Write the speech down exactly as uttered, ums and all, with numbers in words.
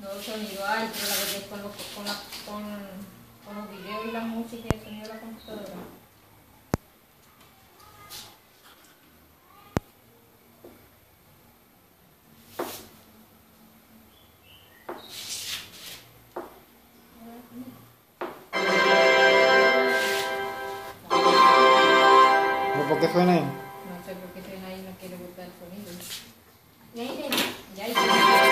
No, sonido hay, pero la verdad es con los, con, la, con, con los videos y la música y el sonido de la computadora. ¿Pero por qué suena ahí? No sé por qué suena ahí, no quiere buscar el sonido. Y ahí, ya ahí.